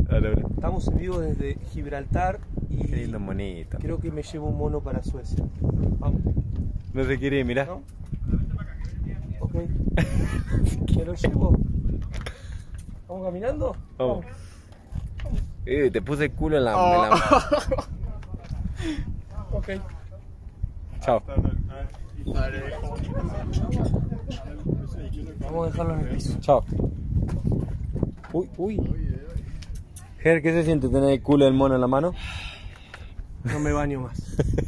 Dale, dale. Estamos en vivo desde Gibraltar y Qué lindo monito. creo que me llevo un mono para Suecia. Vamos. No se quiere ir, mirá. ¿No? Ok. ¿Me lo llevo? ¿Vamos caminando? Vamos. Te puse el culo en la... Ok. Chao. Vamos a dejarlo en el piso. Chao. Uy, uy. Ger, ¿qué se siente tener el culo del mono en la mano? No me baño más.